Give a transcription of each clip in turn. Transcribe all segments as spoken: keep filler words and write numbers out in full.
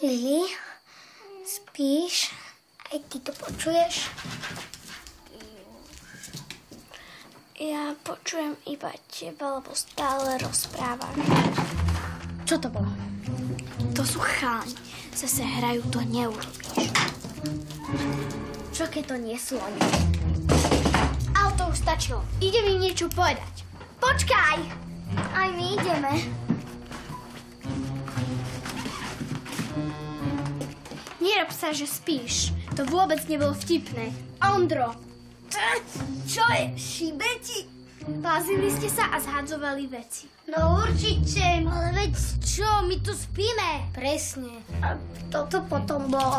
Lili, spíš? Aj ty to počuješ? Ja počujem iba teba, lebo stále rozprávaš. Čo to bolo? To sú cháni. Zase hrajú, to neurobíš. Čo keď to nie sú oni? Ale to už stačilo. Idem im niečo povedať. Počkaj! Aj my ideme. Nerob sa, že spíš. To vôbec nebolo vtipné. Ondro! Čo je? Šibeti? Plazili ste sa a zhadzovali veci. No určite, ale veď čo, my tu spíme. Presne. A toto potom bolo.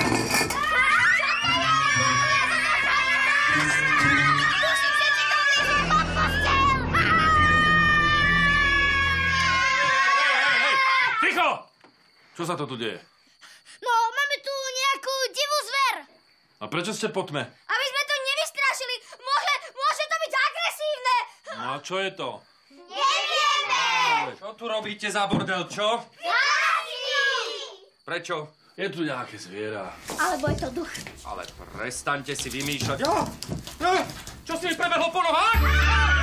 Ticho! Čo sa to tu deje? No, máme tu nejakú divú zver. A prečo ste po tme? Aby sme to nevystrašili. Môže, môže to byť agresívne. No a čo je to? Nevieme. Čo tu robíte za bordel, čo? Jasný. Prečo? Je tu nejaké zviera. Alebo je to duch. Ale prestaňte si vymýšľať. Ja! Ja! Čo si mi prebehlo po nohách?